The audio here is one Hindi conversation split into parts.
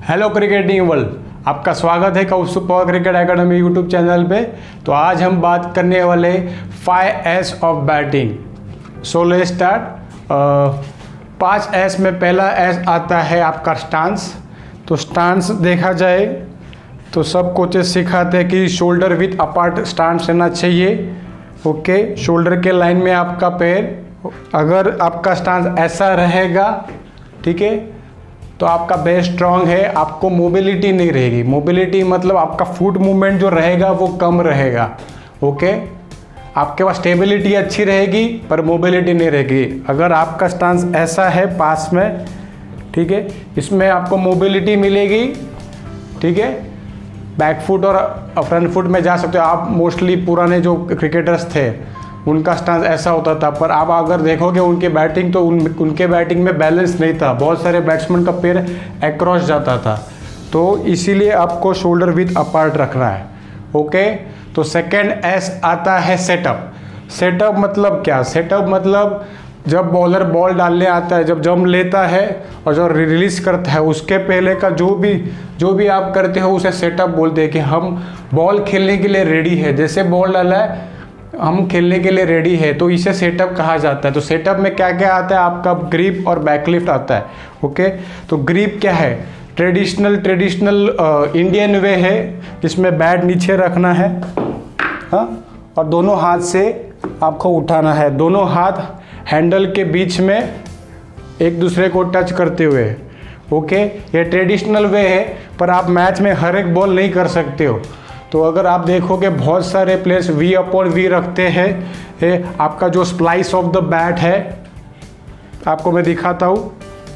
हेलो क्रिकेटिंग वर्ल्ड, आपका स्वागत है Kaustubh Pawar cricket academy YouTube channel पे। तो आज हम बात करने वाले 5S of batting. So let's start. 5S में पहला S आता है आपका स्टांस। तो स्टांस देखा जाए तो सब कोचेस सिखाते हैं कि शोल्डर विथ अपार्ट स्टांस रहना चाहिए। ओके, शोल्डर के लाइन में आपका पैर, अगर आपका स्टांस ऐसा रहेगा, ठीक है, तो आपका बेस स्ट्रांग है, आपको मोबिलिटी नहीं रहेगी। मोबिलिटी मतलब आपका फुट मूवमेंट जो रहेगा वो कम रहेगा। ओके, आपके पास स्टेबिलिटी अच्छी रहेगी पर मोबिलिटी नहीं रहेगी। अगर आपका स्टांस ऐसा है पास में, ठीक है, इसमें आपको मोबिलिटी मिलेगी, ठीक है, बैक फुट और फ्रंट फुट में जा सकते हो आप। मोस्टली पुराने जो क्रिकेटर्स थे उनका स्टांस ऐसा होता था, पर आप अगर देखोगे उनके बैटिंग तो उनके बैटिंग में बैलेंस नहीं था। बहुत सारे बैट्समैन का पैर अक्रॉस जाता था, तो इसीलिए आपको शोल्डर विथ अपार्ट रखना है। ओके, तो सेकेंड एस आता है सेटअप। सेटअप मतलब क्या? सेटअप मतलब जब बॉलर बॉल डालने आता है, जब जंप लेता है और जो रिलीज करता है, उसके पहले का जो भी आप करते हो उसे सेटअप बोलते हैं कि हम बॉल खेलने के लिए रेडी है। जैसे बॉल डाला है, हम खेलने के लिए रेडी है, तो इसे सेटअप कहा जाता है। तो सेटअप में क्या क्या आता है? आपका ग्रिप और बैकलिफ्ट आता है। ओके, तो ग्रिप क्या है? ट्रेडिशनल इंडियन वे है, जिसमें बैट नीचे रखना है, हाँ, और दोनों हाथ से आपको उठाना है, दोनों हाथ हैंडल के बीच में एक दूसरे को टच करते हुए। ओके, ये ट्रेडिशनल वे है, पर आप मैच में हर एक बॉल नहीं कर सकते हो। तो अगर आप देखोगे बहुत सारे प्लेयर्स V/V रखते हैं। आपका जो स्प्लाइस ऑफ द बैट है, आपको मैं दिखाता हूँ।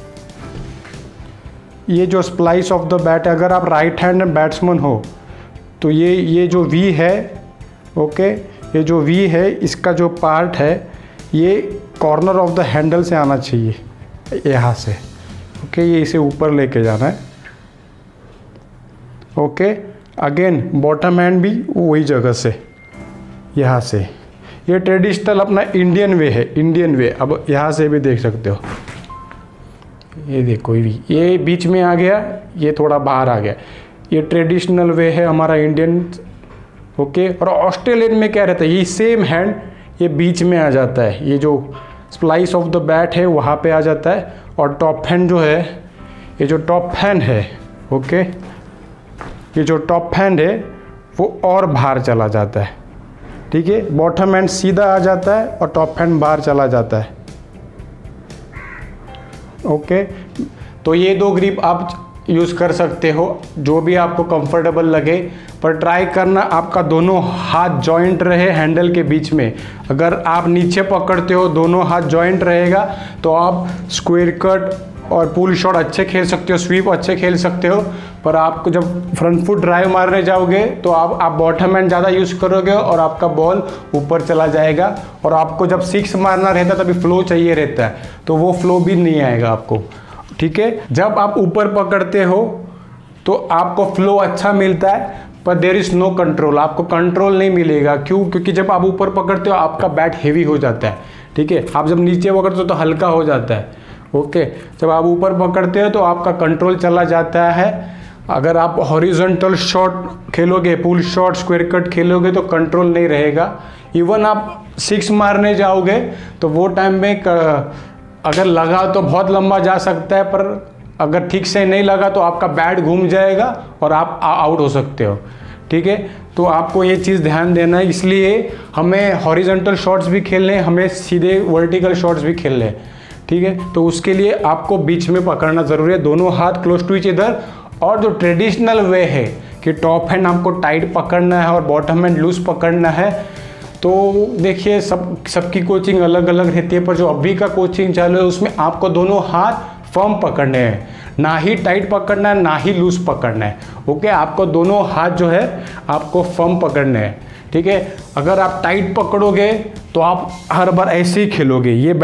ये जो स्प्लाइस ऑफ द बैट है, अगर आप राइट हैंड बैट्समैन हो तो ये जो V है, ओके, ये जो V है, इसका जो पार्ट है ये कॉर्नर ऑफ द हैंडल से आना चाहिए, यहाँ से। ओके, ये इसे ऊपर लेके जाना है। ओके, अगेन बॉटम हैंड भी वही जगह से, यहाँ से। ये ट्रेडिशनल अपना इंडियन वे है, इंडियन वे। अब यहाँ से भी देख सकते हो, ये देखो, ये बीच में आ गया, ये थोड़ा बाहर आ गया। ये ट्रेडिशनल वे है हमारा इंडियन। ओके, और ऑस्ट्रेलियन में क्या रहता है? ये सेम हैंड ये बीच में आ जाता है, ये जो स्प्लाइस ऑफ द बैट है वहाँ पे आ जाता है। और टॉप हैंड जो है, ये जो टॉप हैंड है, ओके, ये जो टॉप हैंड है वो और बाहर चला जाता है, ठीक है। बॉटम हैंड सीधा आ जाता है और टॉप हैंड बाहर चला जाता है। ओके, तो ये दो ग्रिप आप यूज़ कर सकते हो, जो भी आपको कंफर्टेबल लगे, पर ट्राई करना आपका दोनों हाथ जॉइंट रहे हैंडल के बीच में। अगर आप नीचे पकड़ते हो, दोनों हाथ जॉइंट रहेगा, तो आप स्क्वायर कट और पुल शॉट अच्छे खेल सकते हो, स्वीप अच्छे खेल सकते हो। पर आपको जब फ्रंट फुट ड्राइव मारने जाओगे तो आप बॉटम हैंड ज़्यादा यूज़ करोगे और आपका बॉल ऊपर चला जाएगा। और आपको जब सिक्स मारना रहता है तभी फ्लो चाहिए रहता है, तो वो फ्लो भी नहीं आएगा आपको, ठीक है। जब आप ऊपर पकड़ते हो तो आपको फ्लो अच्छा मिलता है, पर देयर इज़ नो कंट्रोल, आपको कंट्रोल नहीं मिलेगा। क्यों? क्योंकि जब आप ऊपर पकड़ते हो आपका बैट हेवी हो जाता है, ठीक है। आप जब नीचे पकड़ते हो तो हल्का हो जाता है। ओके, जब आप ऊपर पकड़ते हो तो आपका कंट्रोल चला जाता है। अगर आप हॉरिजॉन्टल शॉट खेलोगे, पुल शॉट, स्क्वायर कट खेलोगे तो कंट्रोल नहीं रहेगा। इवन आप सिक्स मारने जाओगे तो वो टाइम में अगर लगा तो बहुत लंबा जा सकता है, पर अगर ठीक से नहीं लगा तो आपका बैट घूम जाएगा और आप आउट हो सकते हो, ठीक है। तो आपको ये चीज़ ध्यान देना है। इसलिए हमें हॉरिजॉन्टल शॉट्स भी खेलने, हमें सीधे वर्टिकल शॉट्स भी खेलने, ठीक है। तो उसके लिए आपको बीच में पकड़ना ज़रूरी है, दोनों हाथ क्लोज टू ईच अदर। और जो ट्रेडिशनल वे है कि टॉप हैंड आपको टाइट पकड़ना है और बॉटम हैंड लूज पकड़ना है, तो देखिए सबकी कोचिंग अलग अलग रहती है, पर जो अभी का कोचिंग चालू है उसमें आपको दोनों हाथ फर्म पकड़ने हैं, ना ही टाइट पकड़ना है ना ही लूज पकड़ना है। ओके, आपको दोनों हाथ जो है आपको फर्म पकड़ने हैं, ठीक है। अगर आप टाइट पकड़ोगे तो आप हर बार ऐसे ही खेलोगे, ये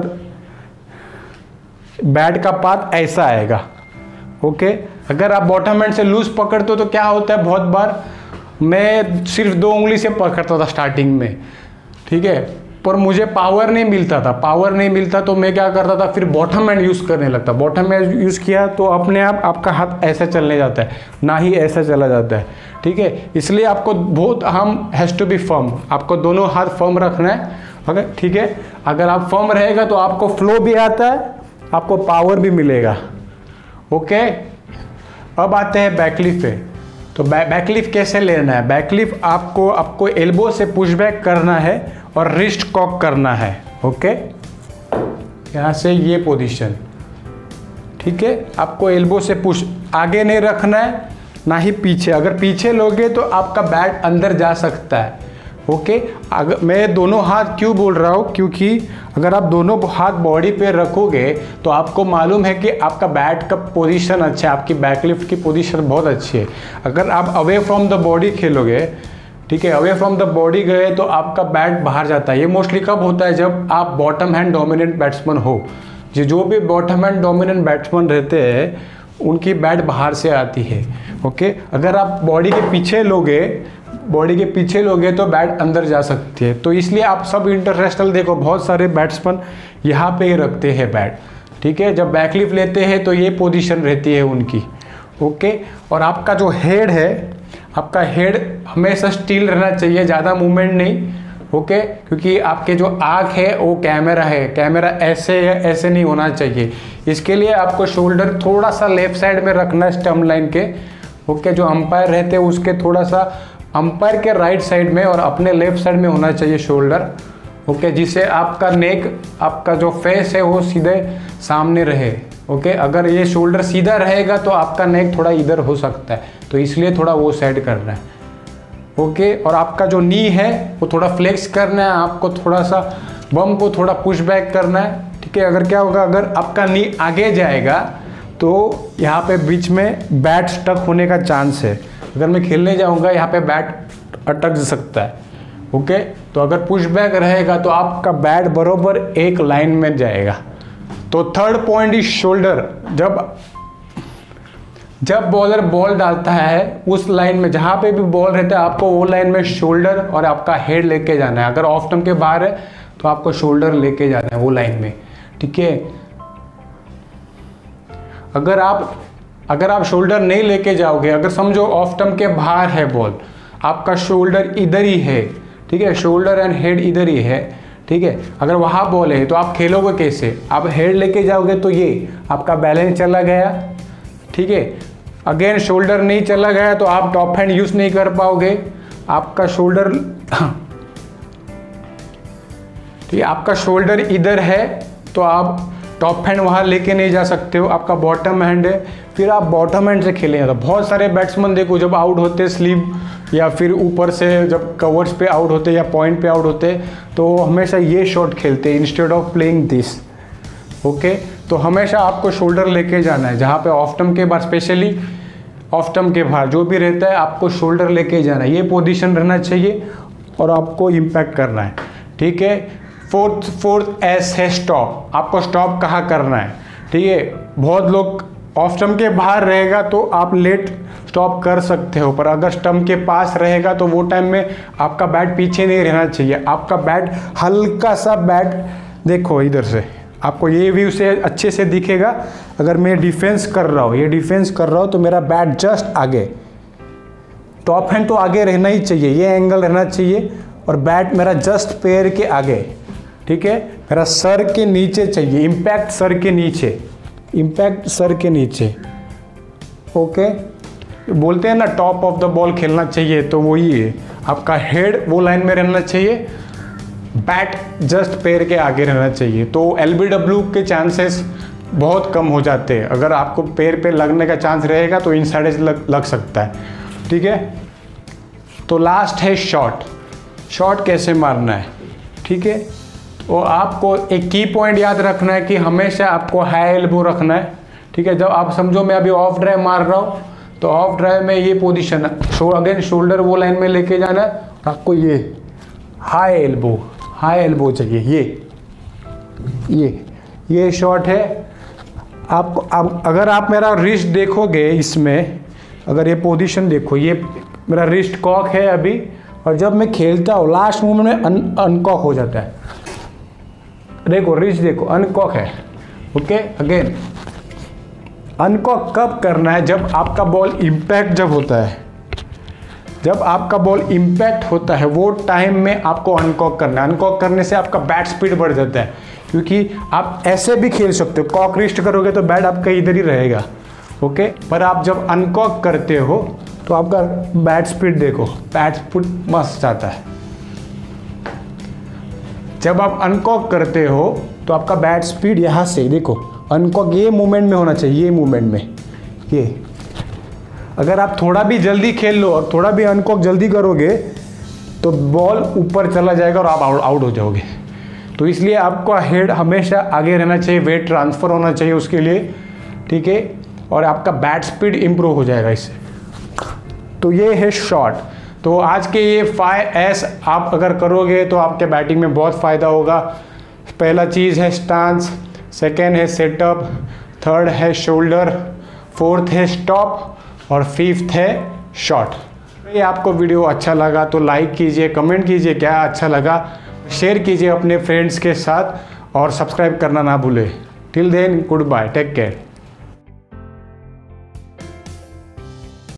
बैट का पाथ ऐसा आएगा। ओके, अगर आप बॉटम हैंड से लूज पकड़ते हो तो क्या होता है, बहुत बार मैं सिर्फ 2 उंगली से पकड़ता था स्टार्टिंग में, ठीक है, पर मुझे पावर नहीं मिलता तो मैं क्या करता था, फिर बॉटम हैंड यूज़ करने लगता। बॉटम हैंड यूज़ किया तो अपने आप आपका हाथ ऐसा चलने जाता है, ना ही ऐसा चला जाता है, ठीक है। इसलिए आपको बहुत हैज़ टू बी फर्म, आपको दोनों हाथ फर्म रखना है, ओके, ठीक है। अगर आप फर्म रहेगा तो आपको फ्लो भी आता है, आपको पावर भी मिलेगा, ओके। अब आते हैं बैकलिफ्ट पे। तो बैकलिफ्ट कैसे लेना है? बैकलिफ्ट आपको एल्बो से पुशबैक करना है और रिस्ट कॉक करना है, ओके। यहाँ से ये पोजीशन, ठीक है। आपको एल्बो से पुश आगे नहीं रखना है, ना ही पीछे। अगर पीछे लोगे तो आपका बैट अंदर जा सकता है, ओके। अगर मैं दोनों हाथ क्यों बोल रहा हूँ, क्योंकि अगर आप दोनों हाथ बॉडी पे रखोगे तो आपको मालूम है कि आपका बैट का पोजीशन अच्छा है, आपकी बैकलिफ्ट की पोजीशन बहुत अच्छी है। अगर आप अवे फ्रॉम द बॉडी खेलोगे, ठीक है, अवे फ्रॉम द बॉडी गए तो आपका बैट बाहर जाता है। ये मोस्टली कब होता है? जब आप बॉटम हैंड डोमिनेंट बैट्समैन हो। जो भी बॉटम हैंड डोमिनेंट बैट्समैन रहते हैं उनकी बैट बाहर से आती है, ओके। अगर आप बॉडी के पीछे लोगे तो बैट अंदर जा सकती है। तो इसलिए आप सब इंटरनेशनल देखो, बहुत सारे बैट्समैन यहाँ पे ही रखते हैं बैट, ठीक है। जब बैकलिफ्ट लेते हैं तो ये पोजीशन रहती है उनकी, ओके। और आपका जो हेड है, आपका हेड हमेशा स्टिल रहना चाहिए, ज़्यादा मूवमेंट नहीं, ओके। क्योंकि आपके जो आँख है वो कैमरा है, कैमरा ऐसे नहीं होना चाहिए। इसके लिए आपको शोल्डर थोड़ा सा लेफ्ट साइड में रखना है स्टंप लाइन के, ओके। जो अंपायर रहते हैं उसके थोड़ा सा अंपायर के राइट साइड में और अपने लेफ्ट साइड में होना चाहिए शोल्डर, ओके। जिससे आपका नेक, आपका जो फेस है वो सीधे सामने रहे, ओके। अगर ये शोल्डर सीधा रहेगा तो आपका नेक थोड़ा इधर हो सकता है, तो इसलिए थोड़ा वो साइड करना है, ओके। और आपका जो नी है वो थोड़ा फ्लेक्स करना है, आपको थोड़ा सा बम को थोड़ा पुश बैक करना है, ठीक है। अगर क्या होगा, अगर आपका नी आगे जाएगा तो यहाँ पे बीच में बैट स्टक होने का चांस है। अगर मैं खेलने जाऊँगा यहाँ पे बैट अटक सकता है, ओके। तो अगर पुश बैक रहेगा तो आपका बैट बरोबर एक लाइन में जाएगा। तो थर्ड पॉइंट इज शोल्डर। जब बॉलर बॉल डालता है उस लाइन में, जहाँ पे भी बॉल रहता है, आपको वो लाइन में शोल्डर और आपका हेड लेके जाना है। अगर ऑफ स्टंप के बाहर है तो आपको शोल्डर लेके जाना है वो लाइन में, ठीक है। अगर आप शोल्डर नहीं लेके जाओगे, अगर समझो ऑफ स्टंप के बाहर है बॉल, आपका शोल्डर इधर ही है, ठीक है, शोल्डर एंड हेड इधर ही है, ठीक है। अगर वहाँ बॉल है तो आप खेलोगे कैसे? आप हेड लेके जाओगे तो ये आपका बैलेंस चला गया, ठीक है। अगेन शोल्डर नहीं चला गया तो आप टॉप हैंड यूज नहीं कर पाओगे, आपका शोल्डर ठीक है, आपका शोल्डर इधर है तो आप टॉप हैंड वहाँ लेके नहीं जा सकते हो, आपका बॉटम हैंड है, फिर आप बॉटम हैंड से खेलेंगे। तो बहुत सारे बैट्समैन देखो जब आउट होते स्लीव या फिर ऊपर से जब कवर्स पे आउट होते या पॉइंट पे आउट होते तो हमेशा ये शॉट खेलते हैं instead of playing this, okay. तो हमेशा आपको शोल्डर लेके जाना है, जहाँ पे ऑफ स्टंप के बाहर, स्पेशली ऑफ स्टंप के बाहर जो भी रहता है आपको शोल्डर लेके जाना है, ये पोजीशन रहना चाहिए और आपको इम्पैक्ट करना है, ठीक है। फोर्थ एस है स्टॉप। आपको स्टॉप कहाँ करना है, ठीक है। बहुत लोग ऑफ स्टंप के बाहर रहेगा तो आप लेट स्टॉप कर सकते हो, पर अगर स्टंप के पास रहेगा तो वो टाइम में आपका बैट पीछे नहीं रहना चाहिए, आपका बैट हल्का सा बैट देखो इधर से, आपको ये व्यू से अच्छे से दिखेगा। अगर मैं डिफेंस कर रहा हूँ, ये डिफेंस कर रहा हूँ तो मेरा बैट जस्ट आगे, टॉप हैंड तो आगे रहना ही चाहिए, ये एंगल रहना चाहिए और बैट मेरा जस्ट पैर के आगे, ठीक है। मेरा सर के नीचे चाहिए, इम्पैक्ट सर के नीचे, इम्पैक्ट सर के नीचे, ओके। बोलते हैं ना टॉप ऑफ द बॉल खेलना चाहिए, तो वही है, आपका हेड वो लाइन में रहना चाहिए, बैट जस्ट पैर के आगे रहना चाहिए। तो LBW के चांसेस बहुत कम हो जाते हैं। अगर आपको पैर पे लगने का चांस रहेगा तो इनसाइड से लग सकता है, ठीक है। तो लास्ट है शॉट। शॉट कैसे मारना है, ठीक है। तो आपको एक की पॉइंट याद रखना है कि हमेशा आपको हाई एल्बो रखना है, ठीक है। जब आप समझो मैं अभी ऑफ ड्राइव मार रहा हूँ तो ऑफ ड्राइव में ये पोजीशन है, अगेन शोल्डर वो लाइन में लेके जाना है और आपको ये हाई एल्बो चाहिए, ये शॉट है। आपको अगर आप मेरा रिस्ट देखोगे इसमें, अगर ये पोजीशन देखो, ये मेरा रिस्ट कॉक है अभी, और जब मैं खेलता हूँ लास्ट मूवमेंट में अनकॉक हो जाता है, देखो रिच, देखो अनकॉक है। ओके, अगेन अनकॉक कब करना है? जब आपका बॉल इम्पैक्ट जब होता है, जब आपका बॉल इम्पैक्ट होता है वो टाइम में आपको अनकॉक करना है। अनकॉक करने से आपका बैट स्पीड बढ़ जाता है, क्योंकि आप ऐसे भी खेल सकते हो, कॉक रिस्ट करोगे तो बैट आपका इधर ही रहेगा। ओके, पर आप जब अनकॉक करते हो तो आपका बैट स्पीड देखो, बैट स्पीड मस्त जाता है। जब आप अनकॉक करते हो तो आपका बैट स्पीड यहाँ से देखो, अनकॉक ये मूवमेंट में होना चाहिए, ये मूवमेंट में ये। अगर आप थोड़ा भी जल्दी खेल लो और थोड़ा भी अनकॉक जल्दी करोगे तो बॉल ऊपर चला जाएगा और आप आउट हो जाओगे। तो इसलिए आपका हेड हमेशा आगे रहना चाहिए, वेट ट्रांसफ़र होना चाहिए उसके लिए, ठीक है, और आपका बैट स्पीड इम्प्रूव हो जाएगा इससे। तो ये है शॉट। तो आज के ये 5S आप अगर करोगे तो आपके बैटिंग में बहुत फ़ायदा होगा। पहला चीज़ है स्टांस, सेकेंड है सेटअप, थर्ड है शोल्डर, फोर्थ है स्टॉप और फिफ्थ है शॉट। ये आपको वीडियो अच्छा लगा तो लाइक कीजिए, कमेंट कीजिए क्या अच्छा लगा, शेयर कीजिए अपने फ्रेंड्स के साथ और सब्सक्राइब करना ना भूलें। Till then good bye, take care.